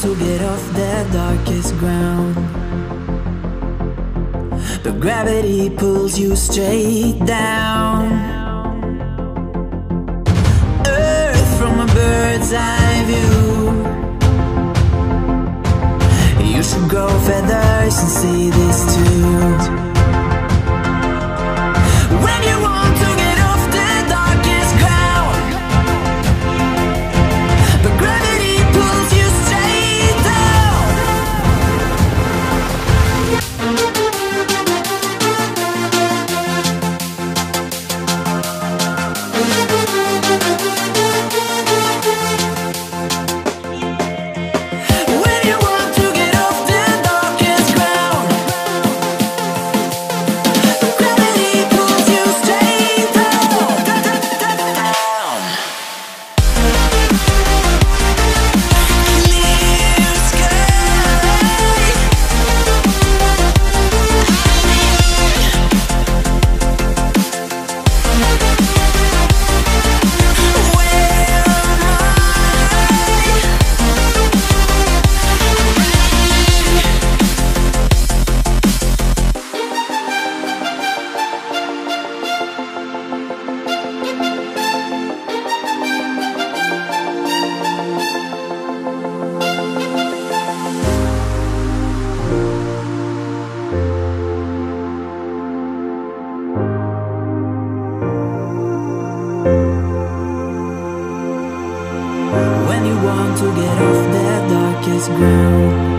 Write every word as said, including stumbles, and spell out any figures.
to get off that darkest ground, but gravity pulls you straight down. Earth from a bird's eye view. You should grow feathers and see this too. When you want to get off the darkest ground, but gravity pulls you straight down. When you want to get off the darkest ground, but gravity pulls you straight down, down. Clear sky. When you want to get off that darkest ground,